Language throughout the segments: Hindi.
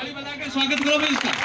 ताली बजा के स्वागत करो भाई इसका।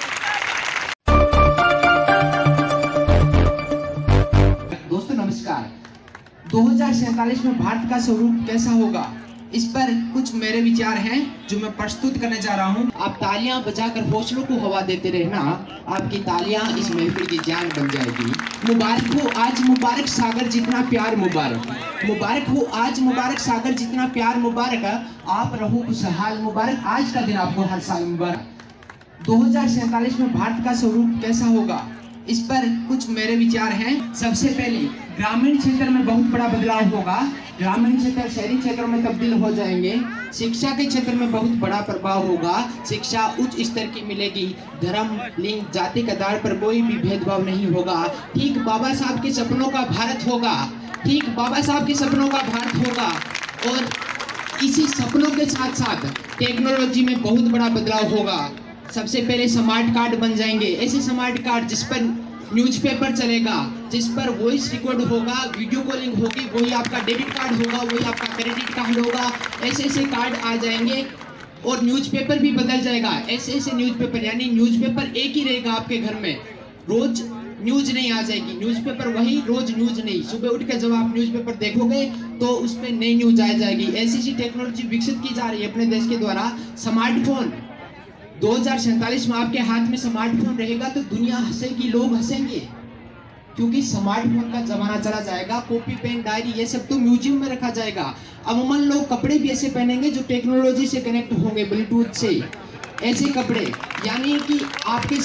दोस्तों नमस्कार। 2047 में भारत का स्वरूप कैसा होगा, इस पर कुछ मेरे विचार हैं जो मैं प्रस्तुत करने जा रहा हूं। आप तालियां बजाकर हौसलों को हवा देते रहना, आपकी तालियां इस महफिल की जान बन जाएगी। मुबारक हो आज मुबारक सागर जितना प्यार मुबारक, मुबारक हो आज मुबारक सागर जितना प्यार मुबारक, आप रहो खुशहाल मुबारक, आज का दिन आपको हर साल मुबारक। 2047 में भारत का स्वरूप कैसा होगा, इस पर कुछ मेरे विचार हैं। सबसे पहले ग्रामीण क्षेत्र में बहुत बड़ा बदलाव होगा, ग्रामीण क्षेत्र शहरी क्षेत्रों में तब्दील हो जाएंगे। शिक्षा के क्षेत्र में बहुत बड़ा प्रभाव होगा, शिक्षा उच्च स्तर की मिलेगी, धर्म लिंग जाति के आधार पर कोई भी भेदभाव नहीं होगा। ठीक बाबा साहब के सपनों का भारत होगा, ठीक बाबा साहब के सपनों का भारत होगा। और इसी सपनों के साथ साथ टेक्नोलॉजी में बहुत बड़ा बदलाव होगा। सबसे पहले स्मार्ट कार्ड बन जाएंगे, ऐसे स्मार्ट कार्ड जिस पर न्यूज़पेपर चलेगा, जिस पर वॉइस रिकॉर्ड होगा, वीडियो कॉलिंग होगी, वही आपका डेबिट कार्ड होगा, वही आपका क्रेडिट कार्ड होगा। ऐसे ऐसे कार्ड आ जाएंगे और न्यूज़पेपर भी बदल जाएगा। ऐसे ऐसे न्यूज़पेपर, यानी न्यूज़पेपर एक ही रहेगा आपके घर में, रोज न्यूज नहीं आ जाएगी, न्यूज़पेपर वही, रोज न्यूज नहीं। सुबह उठ के जब आप न्यूज़पेपर देखोगे तो उस पर नई न्यूज आ जाएगी। ऐसी ऐसी टेक्नोलॉजी विकसित की जा रही है अपने देश के द्वारा। स्मार्टफोन 2047 में आपके हाथ में स्मार्टफोन रहेगा तो दुनिया हंसेगी, लोग हंसेंगे, क्योंकि स्मार्टफोन का जमाना चला जाएगा। कॉपी पेन डायरी ये सब तो म्यूजियम में रखा जाएगा। अमूमन लोग कपड़े भी ऐसे पहनेंगे जो टेक्नोलॉजी से कनेक्ट होंगे, ब्लूटूथ से। ऐसे कपड़े यानी कि आपके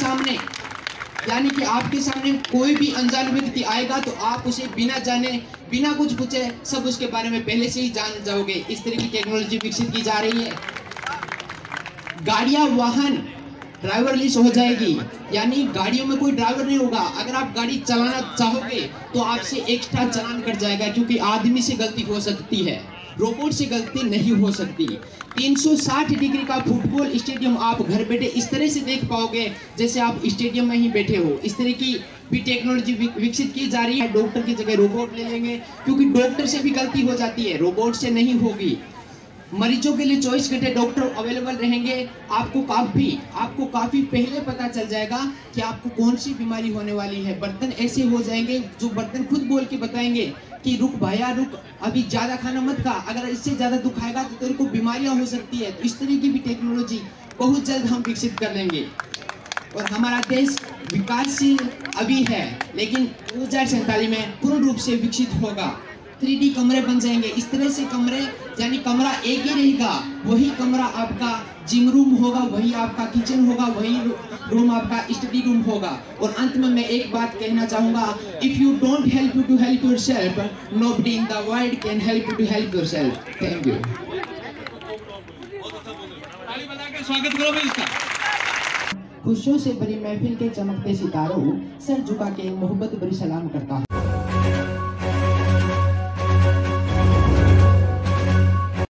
सामने कोई भी अनजान व्यक्ति आएगा तो आप उसे बिना जाने बिना कुछ पूछे सब उसके बारे में पहले से ही जान जाओगे। इस तरह की टेक्नोलॉजी विकसित की जा रही है। गाड़ियां वाहन ड्राइवरलेस हो जाएगी, यानी गाड़ियों में कोई ड्राइवर नहीं होगा। अगर आप गाड़ी चलाना चाहोगे तो आपसे एक्स्ट्रा चालान कट जाएगा, क्योंकि आदमी से गलती हो सकती है, रोबोट से गलती नहीं हो सकती। 360 डिग्री का फुटबॉल स्टेडियम आप घर बैठे इस तरह से देख पाओगे जैसे आप स्टेडियम में ही बैठे हो। इस तरह की भी टेक्नोलॉजी विकसित की जा रही है। डॉक्टर की जगह रोबोट ले लेंगे, क्योंकि डॉक्टर से भी गलती हो जाती है, रोबोट से नहीं होगी। मरीजों के लिए 24 घंटे डॉक्टर अवेलेबल रहेंगे। आपको काफी पहले पता चल जाएगा कि आपको कौन सी बीमारी होने वाली है। बर्तन ऐसे हो जाएंगे जो बर्तन खुद बोल के बताएंगे कि रुक भाया रुक, अभी ज्यादा खाना मत खा, अगर इससे ज्यादा दुख आएगा तो तेरे को बीमारियां हो सकती है। तो इस तरह की भी टेक्नोलॉजी बहुत जल्द हम विकसित कर लेंगे। और हमारा देश विकासशील अभी है, लेकिन 2047 में पूर्ण रूप से विकसित होगा। 3D कमरे बन जाएंगे। इस तरह से कमरे, यानी कमरा एक ही रहेगा, वही कमरा आपका जिम रूम होगा, वही आपका किचन होगा, वही रूम आपका स्टडी रूम होगा। और अंत में मैं एक बात कहना चाहूंगा, if you don't help you to help yourself, nobody in the world can help you to help yourself. Thank you. ताली बजा के स्वागत करो भाई इसका। खुशियों से भरी महफिल के चमकते सितारों, सर झुका के मोहब्बत भरी सलाम करता हूँ।